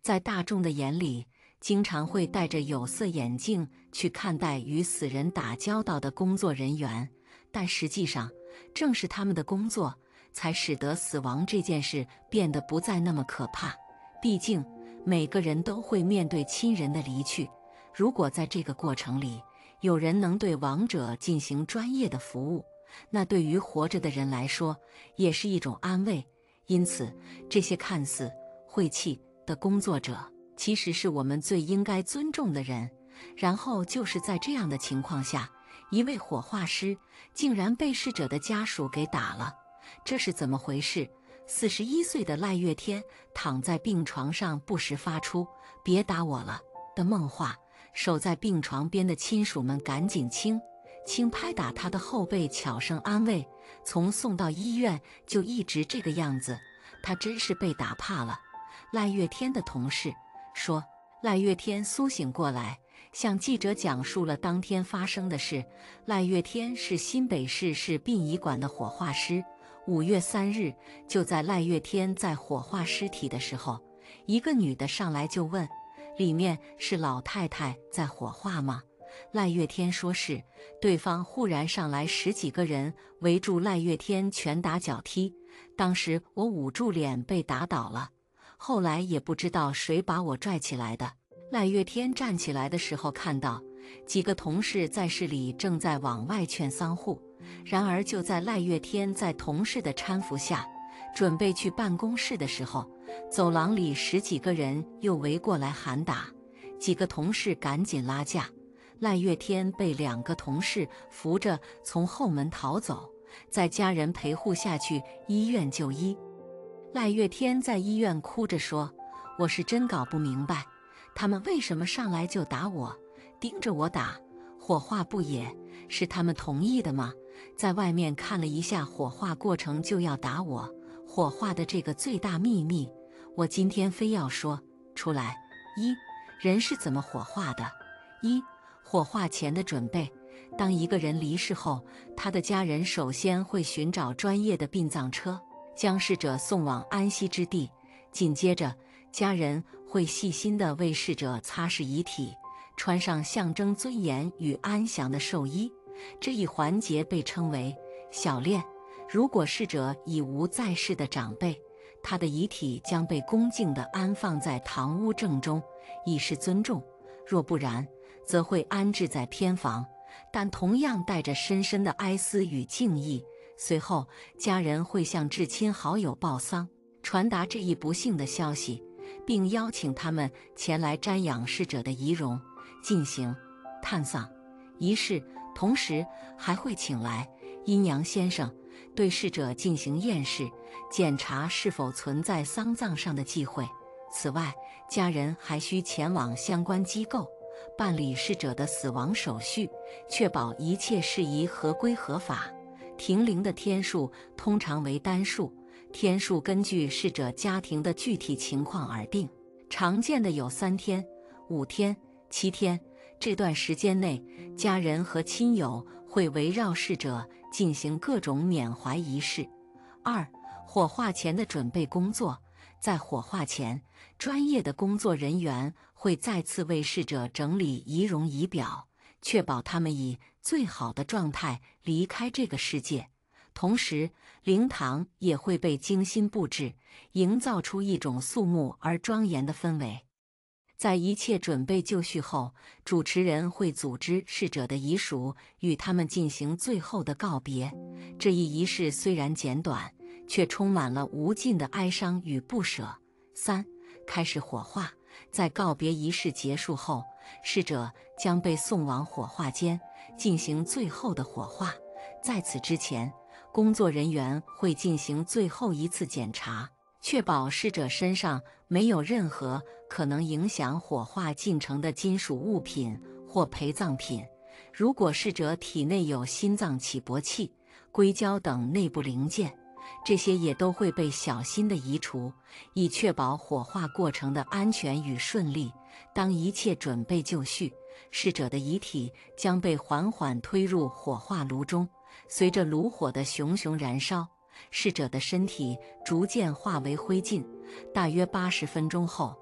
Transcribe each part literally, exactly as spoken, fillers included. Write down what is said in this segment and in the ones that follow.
在大众的眼里，经常会戴着有色眼镜去看待与死人打交道的工作人员，但实际上，正是他们的工作，才使得死亡这件事变得不再那么可怕。毕竟，每个人都会面对亲人的离去，如果在这个过程里，有人能对亡者进行专业的服务，那对于活着的人来说，也是一种安慰。因此，这些看似晦气的工作者，其实是我们最应该尊重的人。然后就是在这样的情况下，一位火化师竟然被逝者的家属给打了，这是怎么回事？四十一岁的赖月天躺在病床上，不时发出“别打我了”的梦话。守在病床边的亲属们赶紧轻轻拍打他的后背，悄声安慰。从送到医院就一直这个样子，他真是被打怕了。赖月天的同事说，赖月天苏醒过来，向记者讲述了当天发生的事。赖月天是新北市市殡仪馆的火化师。五月三日，就在赖月天在火化尸体的时候，一个女的上来就问，里面是老太太在火化吗？赖月天说是。对方忽然上来十几个人围住赖月天，拳打脚踢。当时我捂住脸被打倒了，后来也不知道谁把我拽起来的。赖月天站起来的时候，看到几个同事在室里正在往外劝丧户，然而就在赖月天在同事的搀扶下准备去办公室的时候，走廊里十几个人又围过来喊打，几个同事赶紧拉架，赖月天被两个同事扶着从后门逃走，在家人陪护下去医院就医。赖月天在医院哭着说，我是真搞不明白，他们为什么上来就打我，盯着我打，火化不也是他们同意的吗？在外面看了一下火化过程就要打我，火化的这个最大秘密，我今天非要说出来。一、人是怎么火化的？一、火化前的准备。当一个人离世后，他的家人首先会寻找专业的殡葬车，将逝者送往安息之地。紧接着，家人会细心地为逝者擦拭遗体，穿上象征尊严与安详的寿衣。这一环节被称为小殓。如果逝者已无在世的长辈，他的遗体将被恭敬地安放在堂屋正中，以示尊重；若不然，则会安置在偏房，但同样带着深深的哀思与敬意。随后，家人会向至亲好友报丧，传达这一不幸的消息，并邀请他们前来瞻仰逝者的遗容，进行探丧仪式。同时还会请来阴阳先生对逝者进行验视，检查是否存在丧葬上的忌讳。此外，家人还需前往相关机构办理逝者的死亡手续，确保一切事宜合规合法。停灵的天数通常为单数，天数根据逝者家庭的具体情况而定，常见的有三天、五天、七天。这段时间内，家人和亲友会围绕逝者进行各种缅怀仪式。二、火化前的准备工作。在火化前，专业的工作人员会再次为逝者整理仪容仪表，确保他们以最好的状态离开这个世界。同时，灵堂也会被精心布置，营造出一种肃穆而庄严的氛围。在一切准备就绪后，主持人会组织逝者的遗属与他们进行最后的告别。这一仪式虽然简短，却充满了无尽的哀伤与不舍。三、开始火化。在告别仪式结束后，逝者将被送往火化间进行最后的火化。在此之前，工作人员会进行最后一次检查，确保逝者身上没有任何可能影响火化进程的金属物品或陪葬品。如果逝者体内有心脏起搏器、硅胶等内部零件，这些也都会被小心地移除，以确保火化过程的安全与顺利。当一切准备就绪，逝者的遗体将被缓缓推入火化炉中，随着炉火的熊熊燃烧，逝者的身体逐渐化为灰烬。大约八十分钟后，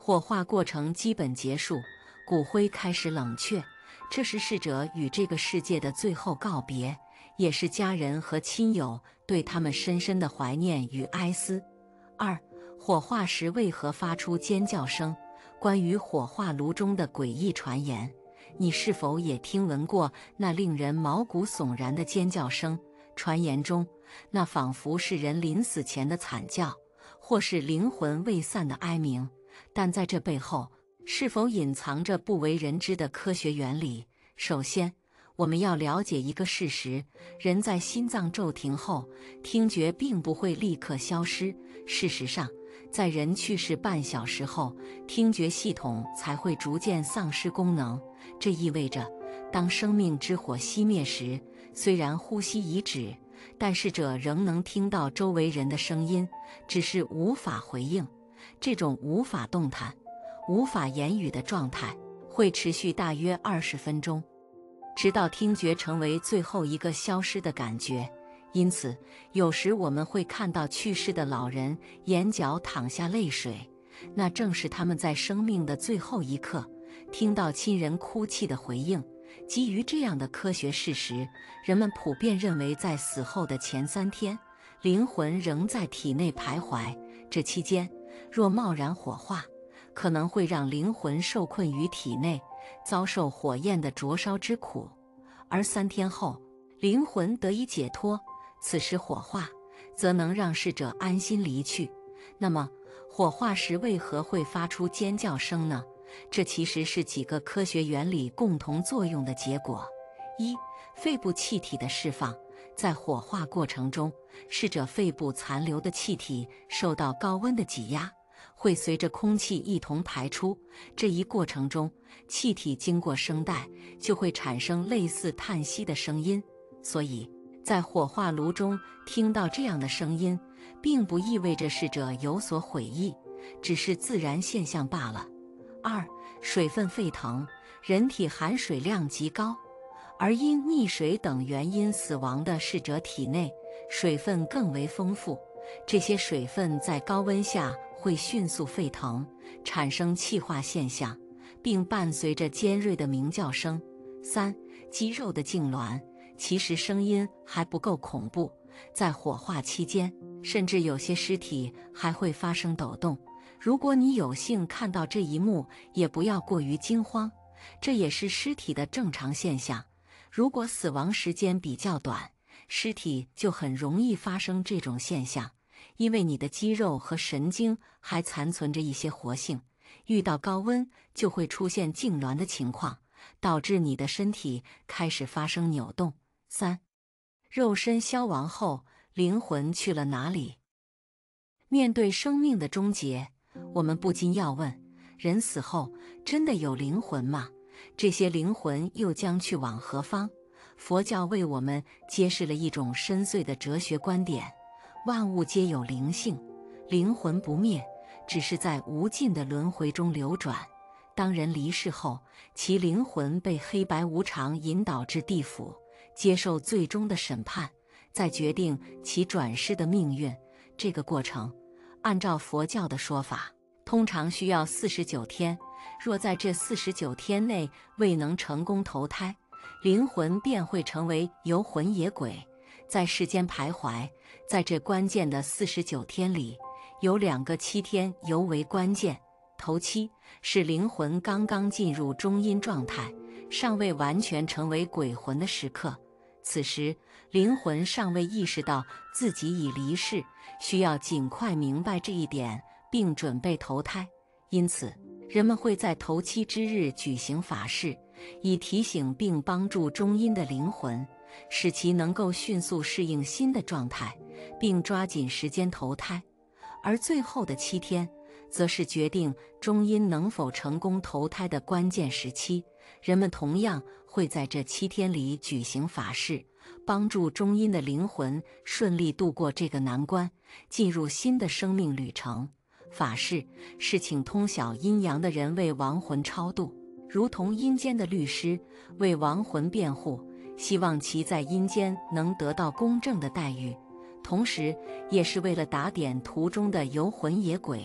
火化过程基本结束，骨灰开始冷却，这是逝者与这个世界的最后告别，也是家人和亲友对他们深深的怀念与哀思。二、火化时为何发出尖叫声？关于火化炉中的诡异传言，你是否也听闻过那令人毛骨悚然的尖叫声？传言中，那仿佛是人临死前的惨叫，或是灵魂未散的哀鸣。但在这背后，是否隐藏着不为人知的科学原理？首先，我们要了解一个事实：人在心脏骤停后，听觉并不会立刻消失。事实上，在人去世半小时后，听觉系统才会逐渐丧失功能。这意味着，当生命之火熄灭时，虽然呼吸已止，但逝者仍能听到周围人的声音，只是无法回应。这种无法动弹、无法言语的状态会持续大约二十分钟，直到听觉成为最后一个消失的感觉。因此，有时我们会看到去世的老人眼角淌下泪水，那正是他们在生命的最后一刻听到亲人哭泣的回应。基于这样的科学事实，人们普遍认为，在死后的前三天，灵魂仍在体内徘徊。这期间，若贸然火化，可能会让灵魂受困于体内，遭受火焰的灼烧之苦。而三天后，灵魂得以解脱，此时火化，则能让逝者安心离去。那么，火化时为何会发出尖叫声呢？这其实是几个科学原理共同作用的结果。一、肺部气体的释放。在火化过程中，逝者肺部残留的气体受到高温的挤压，会随着空气一同排出。这一过程中，气体经过声带，就会产生类似叹息的声音。所以，在火化炉中听到这样的声音，并不意味着逝者有所悔意，只是自然现象罢了。二、水分沸腾。人体含水量极高，而因溺水等原因死亡的逝者体内水分更为丰富，这些水分在高温下会迅速沸腾，产生气化现象，并伴随着尖锐的鸣叫声。三、肌肉的痉挛。其实声音还不够恐怖，在火化期间，甚至有些尸体还会发生抖动。如果你有幸看到这一幕，也不要过于惊慌，这也是尸体的正常现象。如果死亡时间比较短，尸体就很容易发生这种现象，因为你的肌肉和神经还残存着一些活性，遇到高温就会出现痉挛的情况，导致你的身体开始发生扭动。三、肉身消亡后，灵魂去了哪里？面对生命的终结，我们不禁要问：人死后真的有灵魂吗？这些灵魂又将去往何方？佛教为我们揭示了一种深邃的哲学观点：万物皆有灵性，灵魂不灭，只是在无尽的轮回中流转。当人离世后，其灵魂被黑白无常引导至地府，接受最终的审判，再决定其转世的命运。这个过程，按照佛教的说法，通常需要四十九天。若在这四十九天内未能成功投胎，灵魂便会成为游魂野鬼，在世间徘徊。在这关键的四十九天里，有两个七天尤为关键。头七是灵魂刚刚进入中阴状态，尚未完全成为鬼魂的时刻。此时，灵魂尚未意识到自己已离世，需要尽快明白这一点，并准备投胎。因此，人们会在头七之日举行法事，以提醒并帮助中阴的灵魂，使其能够迅速适应新的状态，并抓紧时间投胎。而最后的七天，则是决定中阴能否成功投胎的关键时期。人们同样会在这七天里举行法事，帮助中阴的灵魂顺利度过这个难关，进入新的生命旅程。法事是请通晓阴阳的人为亡魂超度，如同阴间的律师为亡魂辩护，希望其在阴间能得到公正的待遇，同时也是为了打点途中的游魂野鬼，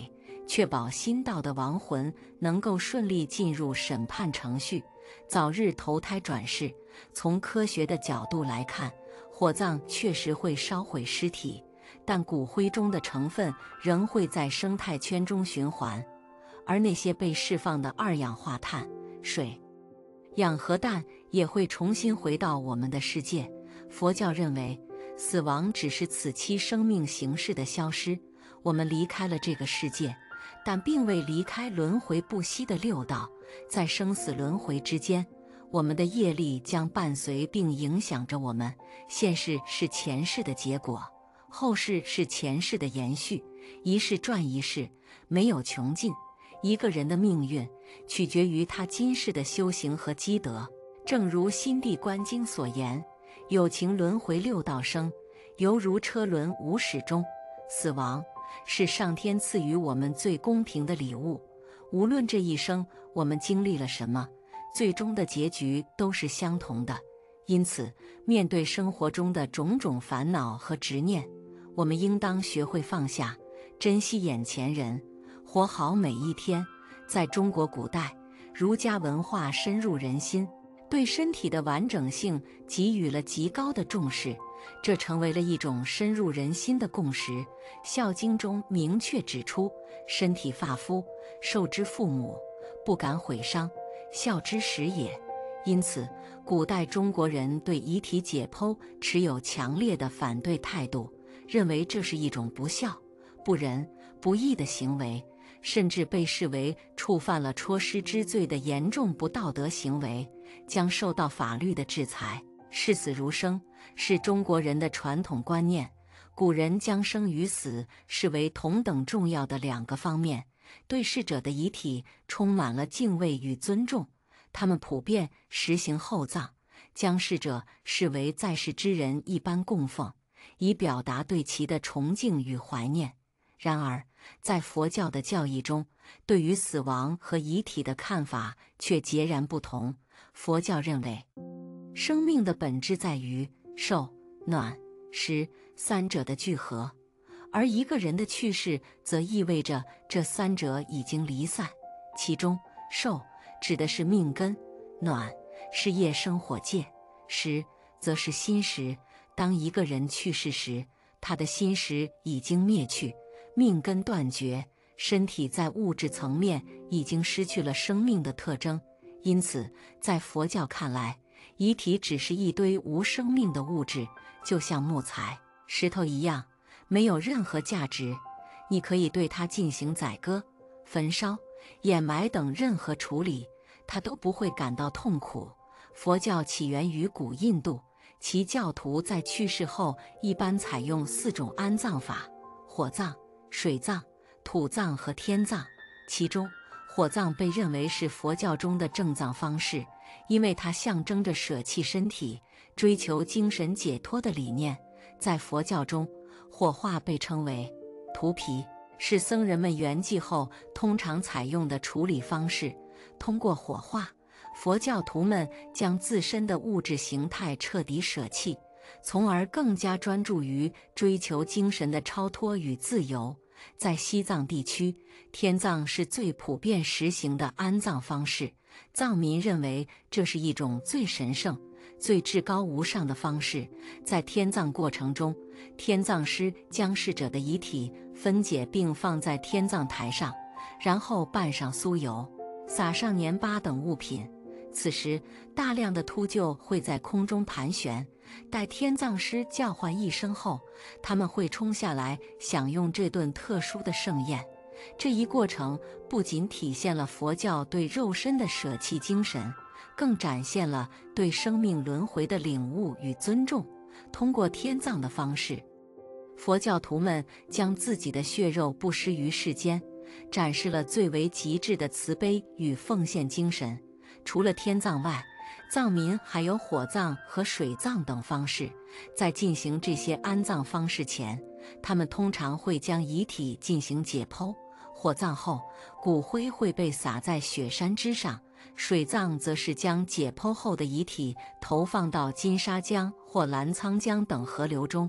确保新到的亡魂能够顺利进入审判程序，早日投胎转世。从科学的角度来看，火葬确实会烧毁尸体，但骨灰中的成分仍会在生态圈中循环，而那些被释放的二氧化碳、水、氧和氮也会重新回到我们的世界。佛教认为，死亡只是此期生命形式的消失，我们离开了这个世界，但并未离开轮回不息的六道。在生死轮回之间，我们的业力将伴随并影响着我们。现世是前世的结果，后世是前世的延续，一世转一世，没有穷尽。一个人的命运取决于他今世的修行和积德。正如《心地观经》所言，有情轮回六道生，犹如车轮无始终。死亡是上天赐予我们最公平的礼物，无论这一生我们经历了什么，最终的结局都是相同的。因此，面对生活中的种种烦恼和执念，我们应当学会放下，珍惜眼前人，活好每一天。在中国古代，儒家文化深入人心，对身体的完整性给予了极高的重视，这成为了一种深入人心的共识。《孝经》中明确指出，身体发肤，受之父母，不敢毁伤，孝之始也。因此，古代中国人对遗体解剖持有强烈的反对态度，认为这是一种不孝、不仁、不义的行为，甚至被视为触犯了戳尸之罪的严重不道德行为，将受到法律的制裁。视死如生是中国人的传统观念，古人将生与死视为同等重要的两个方面，对逝者的遗体充满了敬畏与尊重。他们普遍实行厚葬，将逝者视为在世之人一般供奉，以表达对其的崇敬与怀念。然而，在佛教的教义中，对于死亡和遗体的看法却截然不同。佛教认为，生命的本质在于受、暖、湿三者的聚合，而一个人的去世则意味着这三者已经离散。其中，受指的是命根，暖是业生火界，湿则是心识。当一个人去世时，他的心识已经灭去，命根断绝，身体在物质层面已经失去了生命的特征。因此，在佛教看来，遗体只是一堆无生命的物质，就像木材、石头一样，没有任何价值。你可以对它进行宰割、焚烧、掩埋等任何处理，它都不会感到痛苦。佛教起源于古印度，其教徒在去世后一般采用四种安葬法：火葬、水葬、土葬和天葬。其中，火葬被认为是佛教中的正葬方式，因为它象征着舍弃身体、追求精神解脱的理念。在佛教中，火化被称为荼毗，是僧人们圆寂后通常采用的处理方式。通过火化，佛教徒们将自身的物质形态彻底舍弃，从而更加专注于追求精神的超脱与自由。在西藏地区，天葬是最普遍实行的安葬方式，藏民认为这是一种最神圣、最至高无上的方式。在天葬过程中，天葬师将逝者的遗体分解并放在天葬台上，然后拌上酥油，撒上粘巴等物品。此时，大量的秃鹫会在空中盘旋，待天葬师叫唤一声后，他们会冲下来享用这顿特殊的盛宴。这一过程不仅体现了佛教对肉身的舍弃精神，更展现了对生命轮回的领悟与尊重。通过天葬的方式，佛教徒们将自己的血肉布施于世间，展示了最为极致的慈悲与奉献精神。除了天葬外，藏民还有火葬和水葬等方式。在进行这些安葬方式前，他们通常会将遗体进行解剖。火葬后，骨灰会被撒在雪山之上；水葬则是将解剖后的遗体投放到金沙江或澜沧江等河流中。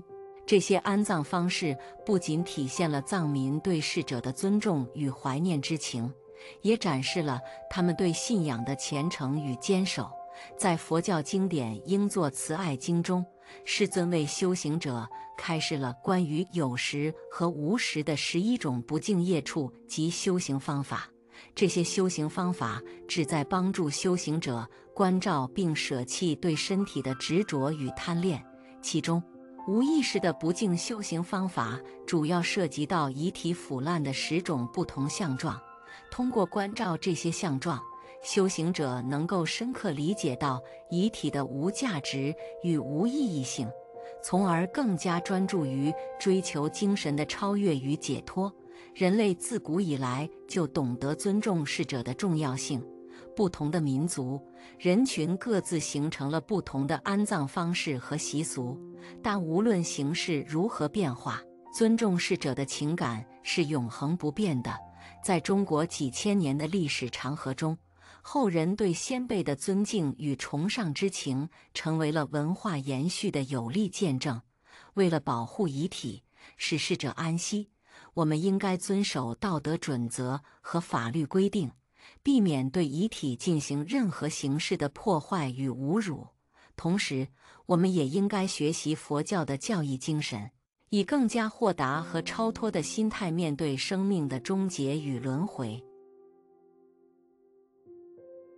这些安葬方式不仅体现了藏民对逝者的尊重与怀念之情，也展示了他们对信仰的虔诚与坚守。在佛教经典《应作慈爱经》中，世尊为修行者开示了关于有时和无时的十一种不净业处及修行方法。这些修行方法旨在帮助修行者关照并舍弃对身体的执着与贪恋。其中，无意识的不净修行方法主要涉及到遗体腐烂的十种不同相状。通过关照这些相状，修行者能够深刻理解到遗体的无价值与无意义性，从而更加专注于追求精神的超越与解脱。人类自古以来就懂得尊重逝者的重要性，不同的民族、人群各自形成了不同的安葬方式和习俗，但无论形式如何变化，尊重逝者的情感是永恒不变的。在中国几千年的历史长河中，后人对先辈的尊敬与崇尚之情成为了文化延续的有力见证。为了保护遗体，使逝者安息，我们应该遵守道德准则和法律规定，避免对遗体进行任何形式的破坏与侮辱。同时，我们也应该学习佛教的教义精神，以更加豁达和超脱的心态面对生命的终结与轮回。